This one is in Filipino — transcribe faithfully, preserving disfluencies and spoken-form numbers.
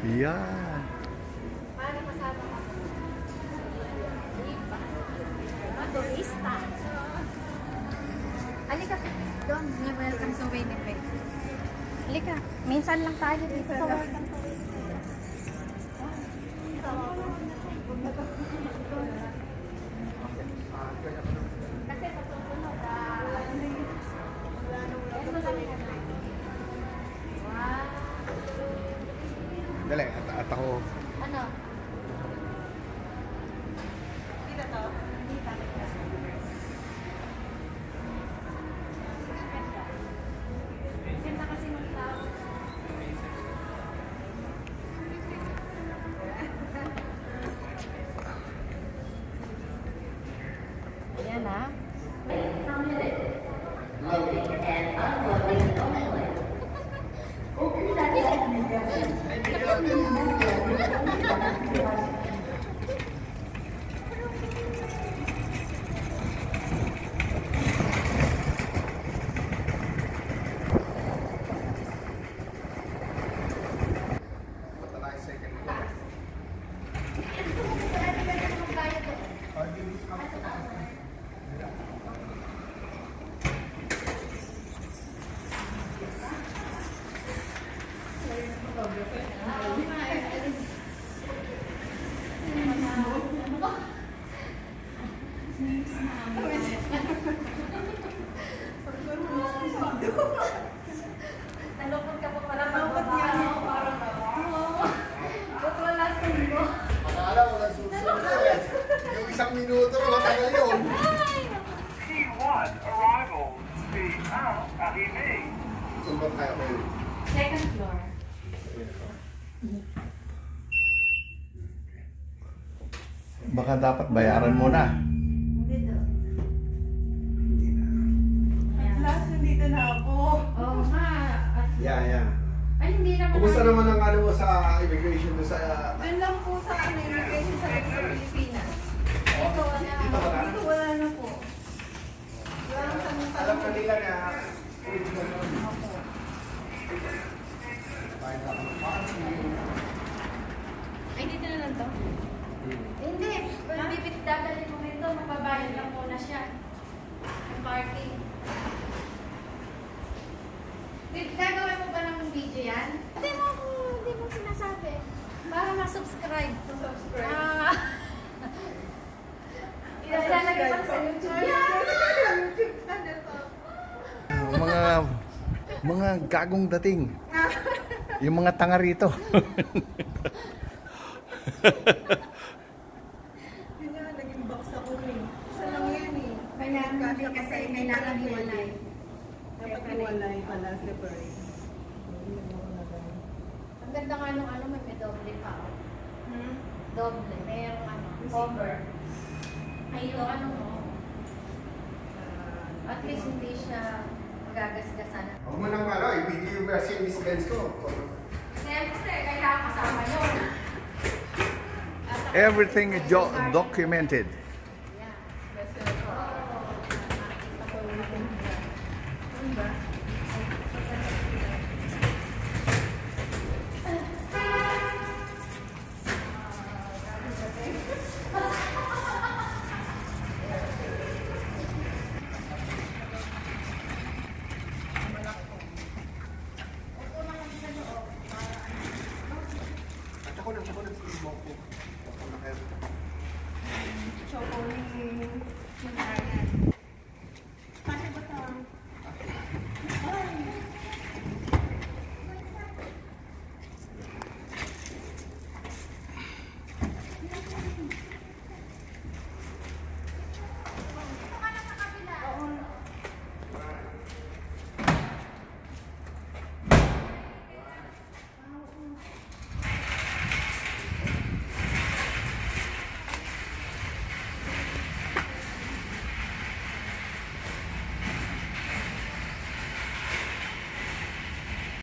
Yan. Paano masama ka? Iba. Turista. Halika. Doon. Welcome to Winnipeg. Halika. Minsan lang tayo dito sa welcome to Winnipeg. Kasi matutunog ah. Wow. Dali, at, at ako. Ano? Dito to? Dito. Ganda kasi ng tao. Ayan ah. Nalungkot ka pa pala. Nalungkot niya ako parang ba't wala sundo? Akala mo lang susunod. Yung isang minuto, matagal yun. T one arrival. T out arrivé. Sumbang kaya ko yun. Second floor. Baka dapat bayaran mo na. Hindi doon. At last, nandito na ako. Oo nga. At- Yeah, yeah. Ay, hindi naman. Kumusta naman ang ano mo sa immigration doon sa... Doon lang po sa ano, immigration sa sa Pilipinas. Ito, wala. Dito wala na? Dito wala na po. Wala na sa mga Alam ka nila na... Ay, dito na lang to. Hindi. Kung bibit dadalhin mo nito, mababayad lang muna siya. Ang parking. Wait, gagawin mo ba ng video yan? Hindi mo, hindi mo sinasabi. Para ma-subscribe. Subscribe. Ah. Ilalagay pa sa YouTube yan. YouTube channel po. Mga... Mga gagong dating. Yung mga tanga rito. Yun nga, naging box ako rin. Isa lang yan eh. Kaya hindi kasi kailangan hiwalay. Dapat iwalay pala, separate. Ang ganda nga nung ano, may doble pa. Hmm? Doble. Mayroong ano, cover. Ay, ito ano mo. At least hindi siya magagasgasan. Huwag mo nang ano, i-video yung Mercedes-Benz ko. Siyempre, kailangan kasama yun. Everything is documented.